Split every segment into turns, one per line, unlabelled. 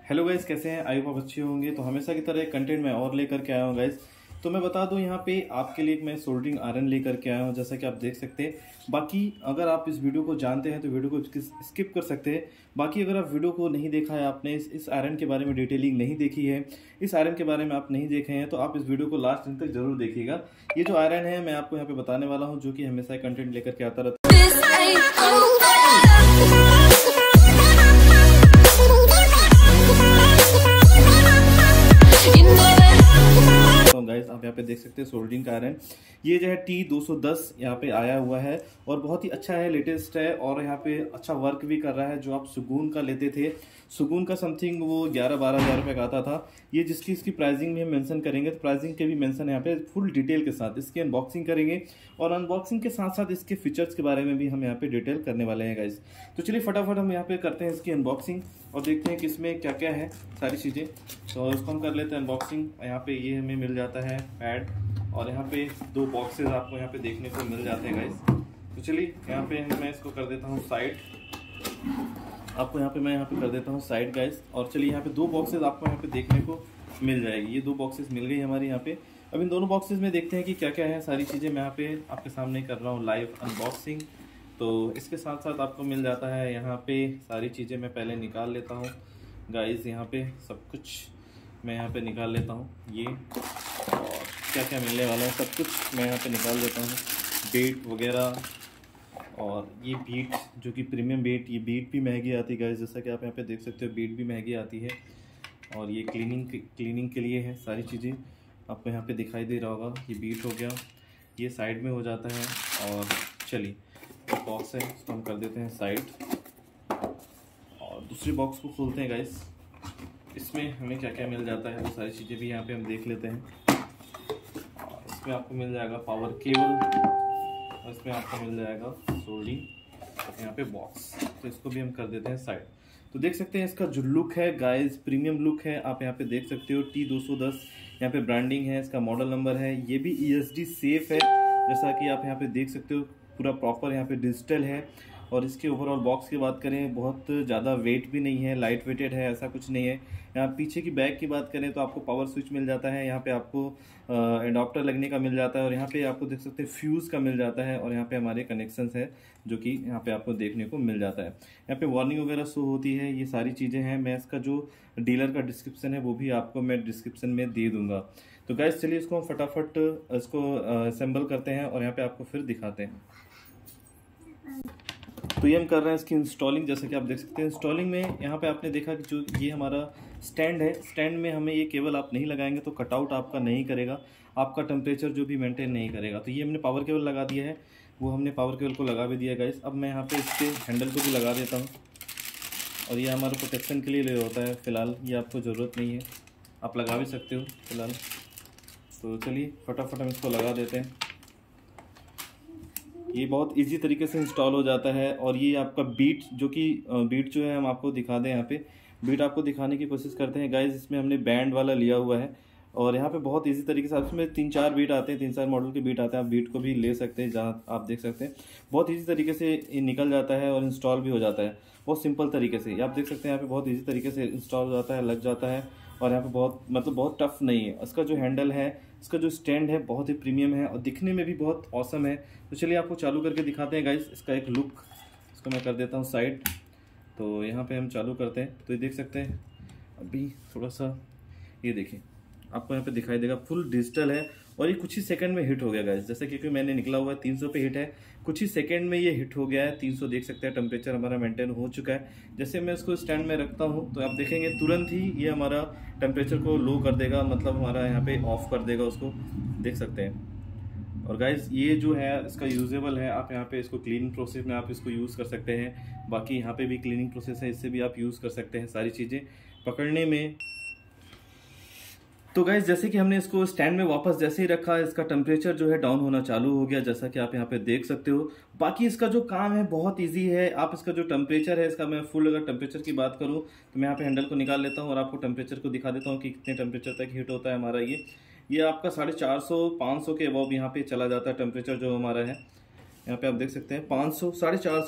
Hello guys, कैसे हैं? I hope अच्छे होंगे। तो हमेशा की तरह एक कंटेंट मैं और लेकर के आया हूँ गाइस। तो मैं बता दूं, यहाँ पे आपके लिए मैं सोल्डरिंग आयरन लेकर के आया हूँ, जैसा कि आप देख सकते हैं। बाकी अगर आप इस वीडियो को जानते हैं तो वीडियो को स्किप कर सकते हैं। बाकी अगर आप वीडियो को नहीं देखा है, आपने इस आयरन के बारे में डिटेलिंग नहीं देखी है, इस आयरन के बारे में आप नहीं देखे हैं, तो आप इस वीडियो को लास्ट दिन तक जरूर देखिएगा। ये जो आयरन है मैं आपको यहाँ पे बताने वाला हूँ, जो कि हमेशा कंटेंट लेकर के आता रहता है। गाइस, आप यहाँ पे देख सकते हैं सोल्डरिंग का आयरन। ये जो है T210 यहाँ पे आया हुआ है और बहुत ही अच्छा है, लेटेस्ट है और यहाँ पे अच्छा वर्क भी कर रहा है। जो आप सुगुन का लेते थे, सुगुन का समथिंग वो 11-12 हज़ार रुपये का आता था। ये इसकी प्राइसिंग में मेंशन करेंगे, तो प्राइसिंग के भी मेंशन यहाँ पे फुल डिटेल के साथ इसकी अनबॉक्सिंग करेंगे और अनबॉक्सिंग के साथ साथ इसके फीचर्स के बारे में भी हम यहाँ पे डिटेल करने वाले हैं गाइस। तो चलिए फटाफट हम यहाँ पे करते हैं इसकी अनबॉक्सिंग और देखते हैं कि इसमें क्या क्या है सारी चीज़ें। तो इसको हम कर लेते हैं अनबॉक्सिंग। यहाँ पे ये हमें मिल जाता है पैड और यहाँ पे 2 बॉक्सेस आपको यहाँ पे देखने को मिल जाते हैं गाइस। तो चलिए यहाँ पे मैं इसको कर देता हूँ साइड, आपको यहाँ पे मैं यहाँ पे कर देता हूँ साइड गाइस। और चलिए यहाँ पे 2 बॉक्सेस आपको यहाँ पे देखने को मिल जाएगी। ये 2 बॉक्सेस मिल गई हमारे यहाँ पे। अब इन दोनों बॉक्सेस में देखते हैं कि क्या क्या है सारी चीज़ें। मैं यहाँ पे आपके सामने कर रहा हूँ लाइव अनबॉक्सिंग। तो इसके साथ साथ आपको मिल जाता है यहाँ पे सारी चीज़ें। मैं पहले निकाल लेता हूँ गाइस, यहाँ पे सब कुछ मैं यहाँ पे निकाल लेता हूँ। ये और क्या क्या मिलने वाला है सब कुछ मैं यहाँ पे निकाल देता हूँ। बीट वगैरह और ये बीट जो कि प्रीमियम बीट, ये बीट भी महंगी आती है गाइस, जैसा कि आप यहाँ पे देख सकते हो बीट भी महंगी आती है। और ये क्लीनिंग के लिए है सारी चीज़ें, आपको यहाँ पे दिखाई दे रहा होगा। ये बीट हो गया, ये साइड में हो जाता है। और चलिए बॉक्स है, इसको हम कर देते हैं साइड और दूसरी बॉक्स को खोलते हैं गाइस। इसमें हमें क्या क्या मिल जाता है वो सारी चीज़ें भी यहाँ पे हम देख लेते हैं। और इसमें आपको मिल जाएगा पावर केबल और इसमें आपको मिल जाएगा सोल्डरिंग यहाँ पे बॉक्स। तो इसको भी हम कर देते हैं साइड। तो देख सकते हैं इसका जो लुक है गाइस, प्रीमियम लुक है। आप यहाँ पे देख सकते हो T210 यहाँ पे ब्रांडिंग है, इसका मॉडल नंबर है। ये भी ESD सेफ है, जैसा कि आप यहाँ पे देख सकते हो। पूरा प्रॉपर यहाँ पे डिजिटल है। और इसके ओवरऑल बॉक्स की बात करें, बहुत ज़्यादा वेट भी नहीं है, लाइट वेटेड है, ऐसा कुछ नहीं है। यहाँ पीछे की बैक की बात करें तो आपको पावर स्विच मिल जाता है, यहाँ पे आपको एडाप्टर लगने का मिल जाता है और यहाँ पे आपको देख सकते हैं फ्यूज़ का मिल जाता है। और यहाँ पे हमारे कनेक्शंस है जो कि यहाँ पे आपको देखने को मिल जाता है। यहाँ पे वार्निंग वगैरह शो होती है, ये सारी चीज़ें हैं। मैं इसका जो डीलर का डिस्क्रिप्शन है वो भी आपको मैं डिस्क्रिप्शन में दे दूँगा। तो गाइस चलिए इसको हम फटाफट इसको असेंबल करते हैं और यहाँ पर आपको फिर दिखाते हैं। तो ये हम कर रहे हैं इसकी इंस्टॉलिंग। जैसे कि आप देख सकते हैं इंस्टॉलिंग में यहाँ पे आपने देखा कि जो ये हमारा स्टैंड है, स्टैंड में हमें ये केबल आप नहीं लगाएंगे तो कटआउट आपका नहीं करेगा, आपका टेम्परेचर जो भी मेंटेन नहीं करेगा। तो ये हमने पावर केबल लगा दिया है, वो हमने पावर केबल को लगा भी दिया है गाइस। अब मैं यहाँ पे इसके हैंडल को भी लगा देता हूँ और ये हमारे प्रोटेक्शन के लिए होता है। फ़िलहाल ये आपको ज़रूरत नहीं है, आप लगा भी सकते हो फ़िलहाल। तो चलिए फटाफट हम इसको लगा देते हैं। ये बहुत इजी तरीके से इंस्टॉल हो जाता है। और ये आपका बीट जो है हम आपको दिखा दें। यहाँ पे बीट आपको दिखाने की कोशिश करते हैं गाइस। इसमें हमने बैंड वाला लिया हुआ है और यहाँ पे बहुत इजी तरीके से इसमें 3-4 बीट आते हैं, 3-4 मॉडल के बीट आते हैं। आप बीट को भी ले सकते हैं, जहाँ आप देख सकते हैं बहुत इजी तरीके से ये निकल जाता है और इंस्टॉल भी हो जाता है बहुत सिंपल तरीके से। आप देख सकते हैं यहाँ पे बहुत ईजी तरीके से इंस्टॉल हो जाता है, लग जाता है। और यहाँ पे बहुत टफ नहीं है। इसका जो हैंडल है, इसका जो स्टैंड है बहुत ही प्रीमियम है और दिखने में भी बहुत ऑसम है। तो चलिए आपको चालू करके दिखाते हैं गाइस इसका एक लुक। इसको मैं कर देता हूँ साइड। तो यहाँ पे हम चालू करते हैं तो ये देख सकते हैं अभी थोड़ा सा, ये देखिए आपको यहाँ पे दिखाई देगा फुल डिजिटल है। और ये कुछ ही सेकंड में हिट हो गया गाइस, जैसे क्योंकि मैंने निकला हुआ है 300 पे हिट है, कुछ ही सेकंड में ये हिट हो गया है। 300 देख सकते हैं, टेम्परेचर हमारा मेंटेन हो चुका है। जैसे मैं इसको स्टैंड में रखता हूँ तो आप देखेंगे तुरंत ही ये हमारा टेम्परेचर को लो कर देगा, मतलब हमारा यहाँ पे ऑफ कर देगा उसको, देख सकते हैं। और गाइस ये जो है इसका यूजेबल है, आप यहाँ पे इसको क्लीनिंग प्रोसेस में आप इसको यूज़ कर सकते हैं। बाकी यहाँ पे भी क्लीनिंग प्रोसेस है, इससे भी आप यूज़ कर सकते हैं सारी चीज़ें पकड़ने में। तो गाइस जैसे कि हमने इसको स्टैंड में वापस जैसे ही रखा, इसका टेम्परेचर जो है डाउन होना चालू हो गया, जैसा कि आप यहाँ पे देख सकते हो। बाकी इसका जो काम है बहुत इजी है। आप इसका जो टेम्परेचर है, इसका मैं फुल अगर टेम्परेचर की बात करूँ तो मैं यहाँ पे हैंडल को निकाल लेता हूँ और आपको टेम्परेचर को दिखा देता हूँ कि कितने टेम्परेचर तक हीट होता है हमारा। ये आपका 450-500 के अबव यहाँ पे चला जाता है टेम्परेचर जो हमारा है। यहाँ पे आप देख सकते हैं 500, 450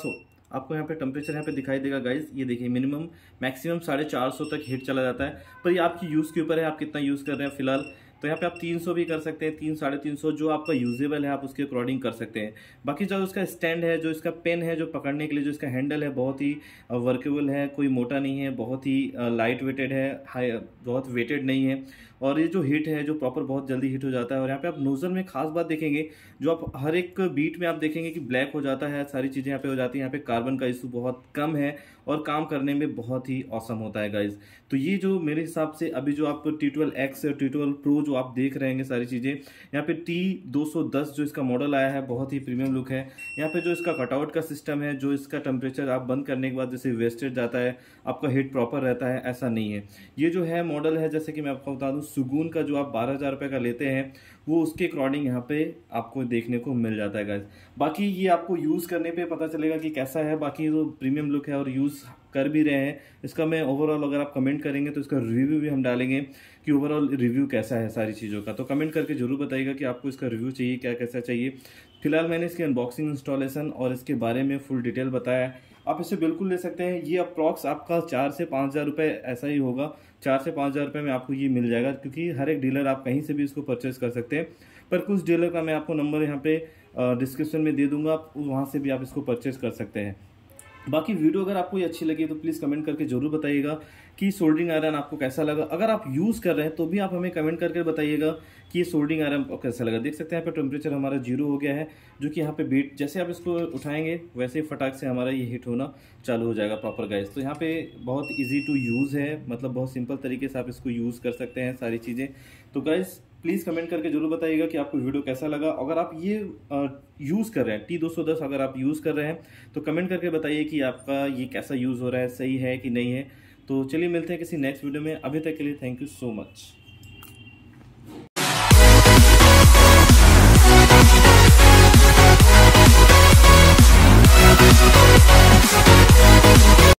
आपको यहाँ पे टेम्परेचर यहाँ पे दिखाई देगा गाइज, ये देखिए मिनिमम मैक्सिमम 450 तक हीट चला जाता है, पर ये आपकी यूज़ के ऊपर है, आप कितना यूज़ कर रहे हैं फिलहाल। तो यहाँ पे आप 300 भी कर सकते हैं, 300 350 जो आपका यूजेबल है आप उसके अकॉर्डिंग कर सकते हैं। बाकी जो उसका स्टैंड है, जो इसका पेन है, जो पकड़ने के लिए जो इसका हैंडल है, बहुत ही वर्केबल है, कोई मोटा नहीं है, बहुत ही लाइट वेटेड है, हाई बहुत वेटेड नहीं है। और ये जो हीट है जो प्रॉपर बहुत जल्दी हीट हो जाता है। और यहाँ पे आप नोजल में खास बात देखेंगे, जो आप हर एक बीट में आप देखेंगे कि ब्लैक हो जाता है, सारी चीज़ें यहाँ पे हो जाती हैं। यहाँ पे कार्बन का इशू बहुत कम है और काम करने में बहुत ही औसम होता है गाइज। तो ये जो मेरे हिसाब से अभी जो आप T12X और T12 Pro जो आप देख रहे हैं सारी चीज़ें, यहाँ पे T210 जो इसका मॉडल आया है बहुत ही प्रीमियम लुक है। यहाँ पे जो इसका कटआउट का सिस्टम है, जो इसका टेम्परेचर आप बंद करने के बाद जैसे वेस्टेज जाता है, आपका हीट प्रॉपर रहता है, ऐसा नहीं है। ये जो है मॉडल है, जैसे कि मैं आपको बता दूं, सुगून का जो आप 12,000 रुपये का लेते हैं वो उसके अकॉर्डिंग यहाँ पे आपको देखने को मिल जाता है गाइस। बाकी ये आपको यूज़ करने पे पता चलेगा कि कैसा है। बाकी जो प्रीमियम लुक है और यूज़ कर भी रहे हैं, इसका मैं ओवरऑल अगर आप कमेंट करेंगे तो इसका रिव्यू भी हम डालेंगे कि ओवरऑल रिव्यू कैसा है सारी चीज़ों का। तो कमेंट करके जरूर बताइएगा कि आपको इसका रिव्यू चाहिए, क्या कैसा चाहिए। फिलहाल मैंने इसकी अनबॉक्सिंग, इंस्टॉलेशन और इसके बारे में फुल डिटेल बताया है। आप इसे बिल्कुल ले सकते हैं। ये अप्रॉक्स आपका 4 से 5,000 रुपये ऐसा ही होगा, 4 से 5,000 रुपये में आपको ये मिल जाएगा, क्योंकि हर एक डीलर आप कहीं से भी इसको परचेस कर सकते हैं। पर कुछ डीलर का मैं आपको नंबर यहाँ पे डिस्क्रिप्शन में दे दूंगा, आप वहाँ से भी आप इसको परचेस कर सकते हैं। बाकी वीडियो अगर आपको ये अच्छी लगी तो प्लीज़ कमेंट करके जरूर बताइएगा कि सोल्डरिंग आयरन आपको कैसा लगा। अगर आप यूज़ कर रहे हैं तो भी आप हमें कमेंट करके बताइएगा कि ये सोल्डरिंग आयरन आपको कैसा लगा। देख सकते हैं यहाँ पे टेम्परेचर हमारा 0 हो गया है, जो कि यहाँ पे बीट जैसे आप इसको उठाएंगे वैसे ही फटाक से हमारा ये हिट होना चालू हो जाएगा प्रॉपर गाइस। तो यहाँ पे बहुत ईजी टू यूज़ है, मतलब बहुत सिंपल तरीके से आप इसको यूज़ कर सकते हैं सारी चीज़ें। तो गाइस प्लीज़ कमेंट करके जरूर बताइएगा कि आपको वीडियो कैसा लगा। अगर आप ये यूज़ कर रहे हैं T210 अगर आप यूज़ कर रहे हैं तो कमेंट करके बताइए कि आपका ये कैसा यूज़ हो रहा है, सही है कि नहीं है। तो चलिए मिलते हैं किसी नेक्स्ट वीडियो में। अभी तक के लिए थैंक यू सो मच।